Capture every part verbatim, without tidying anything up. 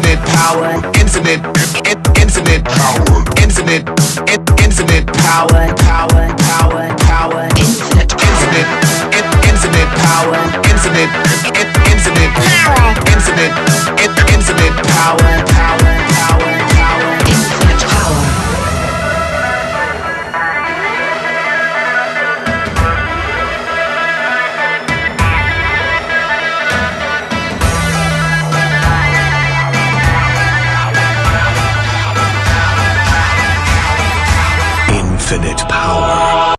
infinite power, infinite, in, infinite power, infinite, in, infinite power, power, power, power, infinite, infinite, in, infinite power, infinite, in, infinite power, infinite, in, infinite power, power, power, power, infinite power. Infinite power.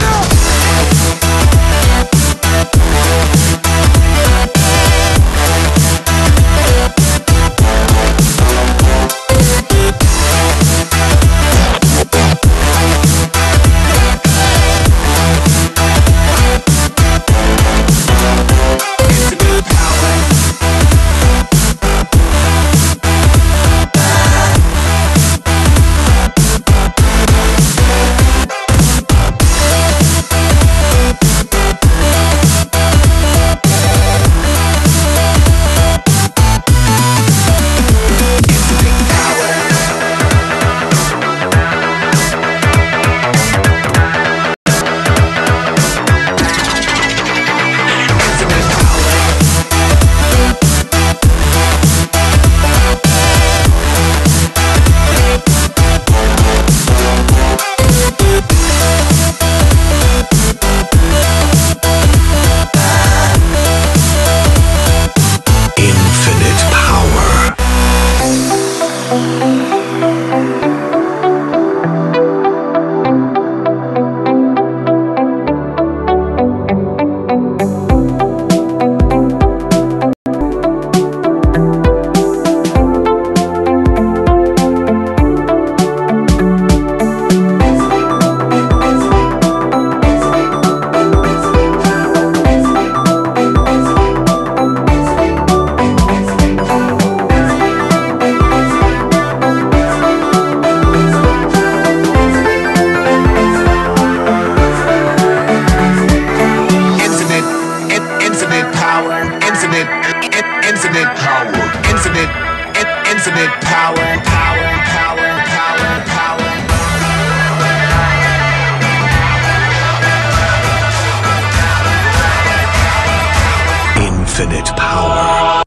Infinite power, infinite, in, infinite power, power, power, power, power. Infinite power.